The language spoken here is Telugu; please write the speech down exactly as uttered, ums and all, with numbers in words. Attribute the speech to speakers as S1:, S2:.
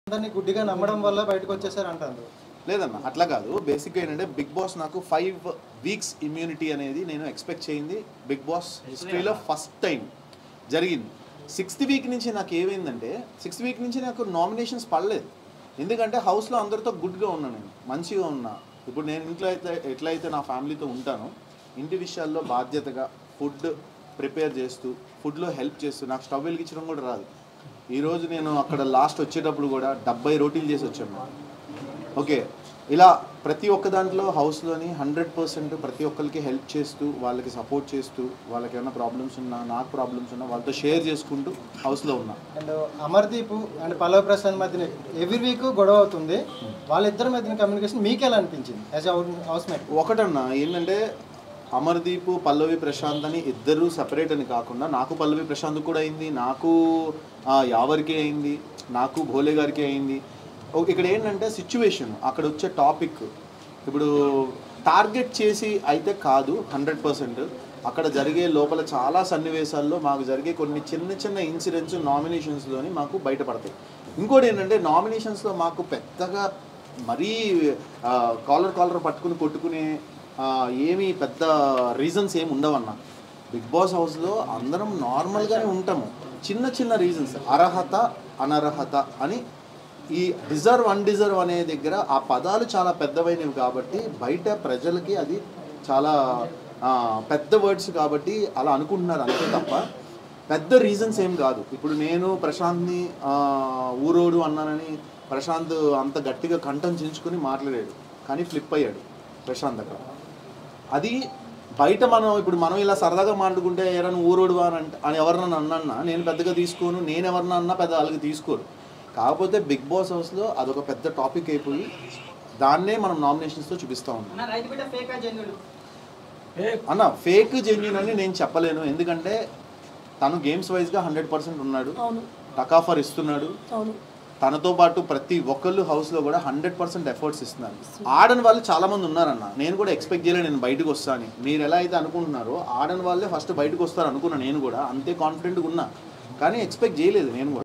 S1: అందరినీ గుడ్డిగా నమ్మడం వల్ల బయటకు వచ్చేసారు అంటారు.
S2: లేదన్న అట్లా కాదు. బేసిక్గా ఏంటంటే బిగ్ బాస్ నాకు ఫైవ్ వీక్స్ ఇమ్యూనిటీ అనేది నేను ఎక్స్పెక్ట్ చేయింది బిగ్ బాస్ హిస్టరీలో ఫస్ట్ టైం జరిగింది. సిక్స్త్ వీక్ నుంచి నాకు ఏమైందంటే సిక్స్త్ వీక్ నుంచి నాకు నామినేషన్స్ పడలేదు. ఎందుకంటే హౌస్లో అందరితో గుడ్గా ఉన్నా, నేను మంచిగా ఉన్నా. ఇప్పుడు నేను ఇంట్లో అయితే ఎట్లయితే నా ఫ్యామిలీతో ఉంటానో ఇంటి విషయాల్లో బాధ్యతగా ఫుడ్ ప్రిపేర్ చేస్తూ ఫుడ్లో హెల్ప్ చేస్తూ నాకు స్టవ్ వెలిగించడం కూడా రాదు. ఈరోజు నేను అక్కడ లాస్ట్ వచ్చేటప్పుడు కూడా డెబ్బై రోటీలు చేసి వచ్చాను. ఓకే, ఇలా ప్రతి ఒక్క దాంట్లో హౌస్లోని హండ్రెడ్ పర్సెంట్ ప్రతి ఒక్కరికి హెల్ప్ చేస్తూ వాళ్ళకి సపోర్ట్ చేస్తూ వాళ్ళకి ఏమైనా ప్రాబ్లమ్స్ ఉన్నా నాకు ప్రాబ్లమ్స్ ఉన్నా వాళ్ళతో షేర్ చేసుకుంటూ హౌస్లో ఉన్నా.
S1: అండ్ అమర్దీప్ అండ్ పల్లవి ప్రశాంత్ మధ్యన ఎవ్రీ వీక్ గొడవ అవుతుంది. వాళ్ళిద్దరి మధ్యన కమ్యూనికేషన్ మీకు ఎలా అనిపించింది యాజ్ హౌస్ మేట్?
S2: ఒకటన్నా ఏంటంటే అమర్దీప్ పల్లవి ప్రశాంత్ అని ఇద్దరు సపరేట్ అని కాకుండా నాకు పల్లవి ప్రశాంత్ కూడా అయింది, నాకు యావరికి అయింది, నాకు భోలే గారికి అయింది. ఇక్కడ ఏంటంటే సిచ్యువేషన్ అక్కడ వచ్చే టాపిక్ ఇప్పుడు టార్గెట్ చేసి అయితే కాదు హండ్రెడ్ పర్సెంట్ అక్కడ జరిగే లోపల చాలా సన్నివేశాల్లో మాకు జరిగే కొన్ని చిన్న చిన్న ఇన్సిడెంట్స్ నామినేషన్స్లోని మాకు బయటపడతాయి. ఇంకోటి ఏంటంటే నామినేషన్స్లో మాకు పెద్దగా మరీ కాలర్ కాలర్ పట్టుకుని కొట్టుకునే ఏమీ పెద్ద రీజన్స్ ఏమి ఉండవన్నా. బిగ్ బాస్ హౌస్లో అందరం నార్మల్గానే ఉంటాము. చిన్న చిన్న రీజన్స్ అర్హత అనర్హత అని ఈ డిజర్వ్ అన్డిజర్వ్ అనే దగ్గర ఆ పదాలు చాలా పెద్దవైనవి కాబట్టి బయట ప్రజలకి అది చాలా పెద్ద వర్డ్స్ కాబట్టి అలా అనుకుంటున్నారు అంతే తప్ప పెద్ద రీజన్స్ ఏం కాదు. ఇప్పుడు నేను ప్రశాంత్ని ఊరోడు అన్నానని ప్రశాంత్ అంత గట్టిగా కంఠం చించుకొని మాట్లాడాడు, కానీ ఫ్లిప్ అయ్యాడు ప్రశాంత్ అక్కడ. అది బయట మనం ఇప్పుడు మనం ఇలా సరదాగా మాట్లాడుకుంటే ఎవరైనా ఊరోడు అని అంటే అని ఎవరన్నా అన్నా నేను పెద్దగా తీసుకోను, నేను ఎవరన్నా అన్నా పెద్ద వాళ్ళకి తీసుకోరు. కాకపోతే బిగ్ బాస్ హౌస్లో అదొక పెద్ద టాపిక్ అయిపోయి దాన్నే మనం నామినేషన్స్తో చూపిస్తూ ఉన్నాం. అన్న ఫేక్ జెన్యూన్ అని నేను చెప్పలేను, ఎందుకంటే తను గేమ్స్ వైజ్గా హండ్రెడ్ పర్సెంట్ ఉన్నాడు, టకాఫర్ ఇస్తున్నాడు. తనతో పాటు ప్రతి ఒక్కళ్ళు హౌస్లో కూడా హండ్రెడ్ పర్సెంట్ ఎఫర్ట్స్ ఇస్తున్నారు. ఆడని వాళ్ళు చాలామంది ఉన్నారన్న. నేను కూడా ఎక్స్పెక్ట్ చేయలేదు నేను బయటకు వస్తాను. మీరు ఎలా అయితే అనుకుంటున్నారో ఆడని వాళ్ళే ఫస్ట్ బయటకు వస్తారు అనుకున్నా. నేను కూడా అంతే కాన్ఫిడెంట్గా ఉన్నా, కానీ ఎక్స్పెక్ట్ చేయలేదు నేను కూడా.